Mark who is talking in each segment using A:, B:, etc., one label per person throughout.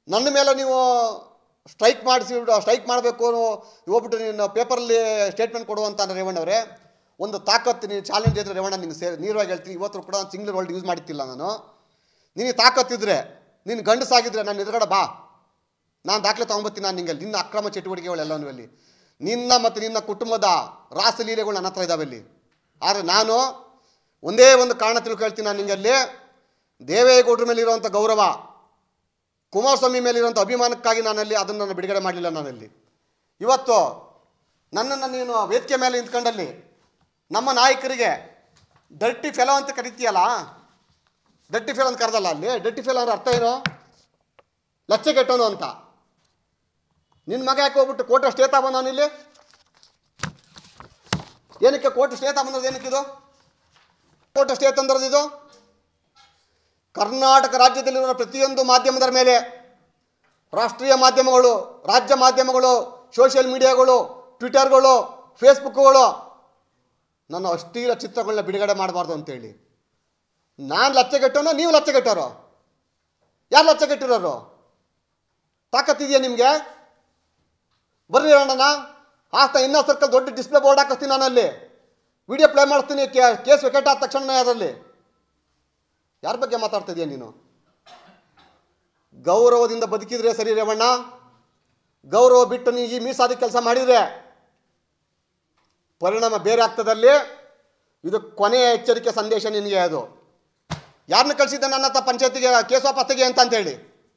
A: ನನ್ನ ಮೇಲೆ ನೀವು ಸ್ಟ್ರೈಕ್ ಮಾಡಬೇಕು ಹೋಗ್ಬಿಟ್ಟು ನೀನು ಪೇಪರಲ್ಲಿ ಸ್ಟೇಟ್ಮೆಂಟ್ ಕೊಡುವಂತ ರೇವಣ್ಣವರೇ, ಒಂದು ತಾಕತ್ತು ನೀನು ಚಾಲೆಂಜ್ ಇದ್ರೆ ರೇವಣ್ಣ ನಿನ್ನ ನೇರವಾಗಿ ಹೇಳ್ತೀನಿ, ಇವತ್ತು ಕೂಡ ನಾನು ಸಿಂಗ್ಲರ್ ವರ್ಲ್ಡ್ ಯೂಸ್ ಮಾಡ್ತಿಲ್ಲ ನಾನು. ನಿನಗೆ ತಾಕತ್ತಿದ್ರೆ, ನೀನು ಗಂಡಸಾಗಿದ್ರೆ ನಾನು ಎದುರುಗಡೆ ಬಾ, ನಾನು ದಾಖಲೆ ತೊಗೊಂಬತ್ತೀನಿ. ನಾನು ನಿಂಗೆ ನಿನ್ನ ಅಕ್ರಮ ಚಟುವಟಿಕೆಗಳೆಲ್ಲವೂ ಅಲ್ಲಿ ನಿನ್ನ ಮತ್ತು ನಿನ್ನ ಕುಟುಂಬದ ರಾಸಲೀಲೆಗಳು ನನ್ನ ಹತ್ರ ಇದ್ದಾವೆ ಅಲ್ಲಿ. ಆದರೆ ನಾನು ಒಂದೇ ಒಂದು ಕಾರಣ ತಿಳ್ಕೊಳ್ತೀನಿ, ನಾನು ನಿಂಗೆ ಅಲ್ಲಿ ದೇವೇಗೌಡರ ಮೇಲಿರುವಂಥ ಗೌರವ, ಕುಮಾರಸ್ವಾಮಿ ಮೇಲಿರುವಂಥ ಅಭಿಮಾನಕ್ಕಾಗಿ ನಾನಲ್ಲಿ ಅದನ್ನು ನಾನು ಬಿಡುಗಡೆ ಮಾಡಲಿಲ್ಲ. ನಾನಲ್ಲಿ ಇವತ್ತು ನನ್ನನ್ನು ನೀನು ವೇದಿಕೆ ಮೇಲೆ ನಿಂತ್ಕೊಂಡಲ್ಲಿ ನಮ್ಮ ನಾಯಕರಿಗೆ ಡರ್ಟಿ ಫೆಲೋ ಅಂತ ಕರಿತೀಯಲ್ಲ, ಡರ್ಟಿ ಫೆಲೋ ಅಂತ ಕರೆದಲ್ಲ. ಅಲ್ಲಿ ಡರ್ಟಿ ಫೆಲೋ ಅಂದ್ರೆ ಅರ್ಥ ಏನು? ಲಚ್ಚೆಗೆಟ್ಟೋನು ಅಂತ. ನಿನ್ನ ಮಗ ಯಾಕೆ ಹೋಗ್ಬಿಟ್ಟು ಕೋರ್ಟ್ ಸ್ಟೇ ತಗೊಂಡು ಇಲ್ಲಿ ಏನಕ್ಕೆ ಕೋರ್ಟ್ ಸ್ಟೇ ತಗೊಂಡ್ರದ್ದು? ಏನಕ್ಕಿದು ಕೋರ್ಟ್ ಸ್ಟೇ ತಂದ್ರದ್ದು? ಇದು ಕರ್ನಾಟಕ ರಾಜ್ಯದಲ್ಲಿರುವ ಪ್ರತಿಯೊಂದು ಮಾಧ್ಯಮದ ಮೇಲೆ, ರಾಷ್ಟ್ರೀಯ ಮಾಧ್ಯಮಗಳು, ರಾಜ್ಯ ಮಾಧ್ಯಮಗಳು, ಸೋಷಿಯಲ್ ಮೀಡಿಯಾಗಳು, ಟ್ವಿಟರ್ಗಳು, ಫೇಸ್ಬುಕ್ಗಳು ನನ್ನ ಅಶ್ಲೀಲ ಚಿತ್ರಗಳನ್ನ ಬಿಡುಗಡೆ ಮಾಡಬಾರ್ದು ಅಂತೇಳಿ. ನಾನು ಲಚ್ಚೆಗೆಟ್ಟೋನೋ ನೀವು ಲಚ್ಚೆಗೆಟ್ಟೋರು? ಯಾರು ಲಚ್ಚೆಗೆಟ್ಟಿರೋರು? ತಾಕತ್ತಿದೆಯಾ ನಿಮಗೆ? ಬರ್ರಿ ಅಣ್ಣನ ಆಸ್ತ ಇನ್ನೂ ಸರ್ಕಲ್ ದೊಡ್ಡ ಡಿಸ್ಪ್ಲೇ ಬೋರ್ಡ್ ಹಾಕಿಸ್ತೀನಿ, ನಾನಲ್ಲಿ ವಿಡಿಯೋ ಪ್ಲೇ ಮಾಡ್ತೀನಿ. ಕೇಸ್ ವಿಕೆಟ್ ಆದ ತಕ್ಷಣ ಅದರಲ್ಲಿ ಯಾರ ಬಗ್ಗೆ ಮಾತಾಡ್ತಾ ಇದೀಯ ನೀನು? ಗೌರವದಿಂದ ಬದುಕಿದ್ರೆ ಸರಿ ರೇವಣ್ಣ. ಗೌರವ ಬಿಟ್ಟು ನೀ ಈ ಮೀಸಾದಿ ಕೆಲಸ ಮಾಡಿದರೆ ಪರಿಣಾಮ ಬೇರೆ ಆಗ್ತದಲ್ಲಿ. ಇದು ಕೊನೆಯ ಎಚ್ಚರಿಕೆ ಸಂದೇಶ ನಿನಗೆ. ಅದು ಯಾರನ್ನ ಕಳಿಸಿದ್ದ ನನ್ನ ಹತ್ರ ಪಂಚಾಯತಿಗೆ ಕೇಸ್ ವಾಪಸ್ ತೆಗಿ ಅಂತ ಹೇಳಿ?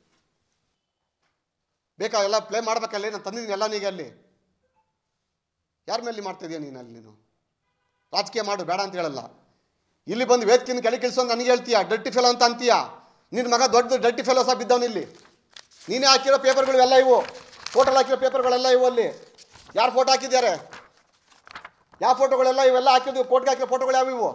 A: ಬೇಕಾ ಎಲ್ಲ ಪ್ಲೇ ಮಾಡ್ಬೇಕಲ್ಲಿ? ನಾನು ತಂದಿದ್ದೀನಿ ಎಲ್ಲ ನೀಗೆ ಅಲ್ಲಿ. ಯಾರ ಮೇಲೆ ಮಾಡ್ತಿದೀಯ ನೀನು? ಅಲ್ಲಿ ನೀನು ರಾಜಕೀಯ ಮಾಡು, ಬೇಡ ಅಂತ ಹೇಳಲ್ಲ. ಇಲ್ಲಿ ಬಂದು ವೇದಿಕೆಯನ್ನು ಕೆಳಗೆ ಇಳಿಸೋದು ನನಗೆ ಹೇಳ್ತೀಯ ಡರ್ಟಿ ಫೆಲೋ ಅಂತ ಅಂತೀಯ. ನಿನ್ನ ಮಗ ದೊಡ್ಡ ಡರ್ಟಿ ಫೆಲೋ ಸಹ ಬಿದ್ದವನು ಇಲ್ಲಿ. ನೀನೇ ಹಾಕಿರೋ ಪೇಪರ್ಗಳು ಎಲ್ಲ ಇವು, ಫೋಟೋಗಳು ಹಾಕಿರೋ ಪೇಪರ್ಗಳೆಲ್ಲ ಇವು. ಅಲ್ಲಿ ಯಾರು ಫೋಟೋ ಹಾಕಿದ್ದಾರೆ? ಯಾವ ಫೋಟೋಗಳೆಲ್ಲ ಇವೆಲ್ಲ ಹಾಕಿದ್ವಿ? ಫೋಟೋಗೆ ಹಾಕಿರೋ ಫೋಟೋಗಳು ಯಾವಿವು?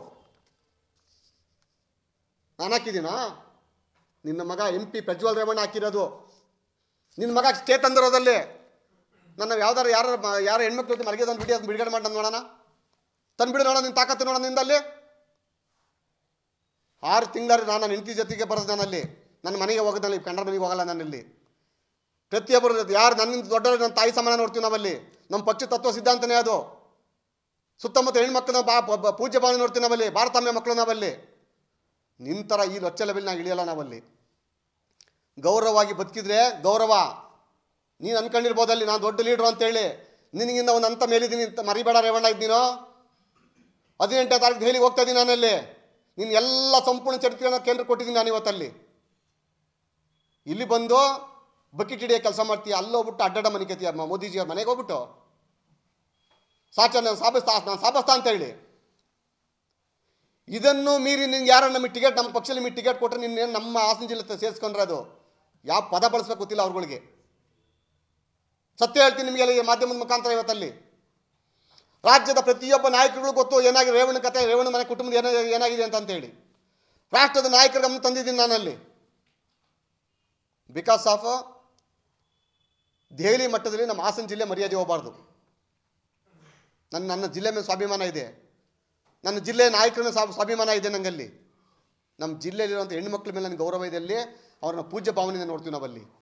A: ನಾನು ಹಾಕಿದ್ದೀನಾ? ನಿನ್ನ ಮಗ MP ಪ್ರಜ್ವಲ್ ರೇವಣ್ಣ ಹಾಕಿರೋದು. ನಿನ್ನ ಮಗ ಸ್ಟೇ ತಂದಿರೋದಲ್ಲಿ. ನನ್ನ ಯಾವ್ದಾರು ಯಾರು ಹೆಣ್ಮಕ್ಳು ಜೊತೆ ಮಲಗಿದೊಂದು ವಿಡಿಯೋ ಬಿಡುಗಡೆ ಮಾಡಿ ನೋಡೋಣ, ತಂದುಬಿಡು ನೋಡೋಣ. ನಿನ್ನ ತಾಕತ್ತು ನೋಡೋಣ ನಿಂದಲ್ಲಿ. 6 ತಿಂಗಳು ನಾನು ನನ್ನ ಹೆಂಡತಿ ಜೊತೆಗೆ ಬರೋದು. ನಾನಲ್ಲಿ ನನ್ನ ಮನೆಗೆ ಹೋಗೋದಲ್ಲಿ, ಕಂಡ್ರ ಮನೆಗೆ ಹೋಗಲ್ಲ. ನಾನಲ್ಲಿ ಪ್ರತಿಯೊಬ್ಬರು ಯಾರು ನನ್ನಿಂದ ದೊಡ್ಡವರು, ನನ್ನ ತಾಯಿ ಸಮಾನ ನೋಡ್ತೀವಿ ನಾವಲ್ಲಿ. ನಮ್ಮ ಪಕ್ಷ ತತ್ವ ಸಿದ್ಧಾಂತನೇ ಅದು. ಸುತ್ತಮುತ್ತ ಹೆಣ್ಮಕ್ಳು ಪೂಜ್ಯ ಭಾವನೆ ನೋಡ್ತೀವಿ ನಾವಲ್ಲಿ, ಭಾರತಾಂಬೆ ಮಕ್ಕಳು ನಾವಲ್ಲಿ. ನಿನ್ನ ಥರ ಈ ಲೊಚ್ಚ ಲೆವೆಲ್ ನಾವು ಇಳಿಯಲ್ಲ ನಾವಲ್ಲಿ. ಗೌರವವಾಗಿ ಬದುಕಿದ್ರೆ ಗೌರವ. ನೀನು ಅನ್ಕೊಂಡಿರ್ಬೋದಲ್ಲಿ ನಾನು ದೊಡ್ಡ ಲೀಡ್ರು ಅಂತೇಳಿ. ನಿನಗಿಂತ ಒಂದು ಹಂತ ಮೇಲಿದ್ದೀನಿ ಅಂತ ಮರಿಬೇಡ ರೇವಣ್ಣ. ಇದ್ದೀನೋ 18ನೇ ತಾರೀಕು ದೆಹಲಿಗೆ ಹೋಗ್ತಾ ಇದ್ದೀನಿ ನಾನಲ್ಲಿ. ನೀನು ಎಲ್ಲ ಸಂಪೂರ್ಣ ಚರಿತ್ರೆಯನ್ನು ಕೇಂದ್ರ ಕೊಟ್ಟಿದ್ದೀನಿ ನಾನು ಇವತ್ತಲ್ಲಿ. ಇಲ್ಲಿ ಬಂದು ಬಕೆಟ್ ಹಿಡಿಯೋ ಕೆಲಸ ಮಾಡ್ತೀಯ. ಅಲ್ಲೋಗ್ಬಿಟ್ಟು ಅಡ್ಡಾಡ ಮನಿಕತ್ತೀಯ ಮೋದಿಜಿಯವ್ರ ಮನೆಗೆ ಹೋಗ್ಬಿಟ್ಟು ನಾನು ಸಾಬಸ್ತಾ ಅಂತ ಹೇಳಿ. ಇದನ್ನು ಮೀರಿ ನಿನ್ಗೆ ಯಾರು ನಮಗೆ ಟಿಕೆಟ್, ನಮ್ಮ ಪಕ್ಷದಲ್ಲಿ ನಿಮಗೆ ಟಿಕೆಟ್ ಕೊಟ್ಟರೆ ನಿನ್ನೇನು ನಮ್ಮ ಹಾಸನ ಜಿಲ್ಲೆ ಸೇರಿಸ್ಕೊಂಡ್ರೆ ಅದು ಯಾವ ಪದ ಬಳಸ್ಬೇಕು ಗೊತ್ತಿಲ್ಲ ಅವ್ರುಗಳಿಗೆ. ಸತ್ಯ ಹೇಳ್ತೀನಿ ನಿಮಗೆ ಮಾಧ್ಯಮದ ಮುಖಾಂತರ. ಇವತ್ತಲ್ಲಿ ರಾಜ್ಯದ ಪ್ರತಿಯೊಬ್ಬ ನಾಯಕರುಗಳು ಗೊತ್ತು ಏನಾಗಿದೆ ರೇವಣ್ಣ ಕತೆ, ರೇವಣ್ಣ ಮನೆ ಕುಟುಂಬದ ಏನಾಗಿದೆ ಅಂತೇಳಿ. ರಾಷ್ಟ್ರದ ನಾಯಕರ ಗಮನ ತಂದಿದ್ದೀನಿ ನಾನಲ್ಲಿ. ಬಿಕಾಸ್ ಆಫ್ ದೆಹಲಿ ಮಟ್ಟದಲ್ಲಿ ನಮ್ಮ ಹಾಸನ ಜಿಲ್ಲೆ ಮರ್ಯಾದೆ ಹೋಗಬಾರ್ದು. ನನ್ನ ಜಿಲ್ಲೆ ಮೇಲೆ ಸ್ವಾಭಿಮಾನ ಇದೆ. ನನ್ನ ಜಿಲ್ಲೆಯ ನಾಯಕರ ಸ್ವಾಭಿಮಾನ ಇದೆ ನನಗಲ್ಲಿ. ನಮ್ಮ ಜಿಲ್ಲೆಯಲ್ಲಿರುವಂಥ ಹೆಣ್ಣುಮಕ್ಳ ಮೇಲೆ ನನಗೆ ಗೌರವ ಇದೆ. ಅಲ್ಲಿ ಅವ್ರನ್ನ ಪೂಜ್ಯ ಭಾವನೆಯಿಂದ ನೋಡ್ತೀವಿ ನಾವಲ್ಲಿ.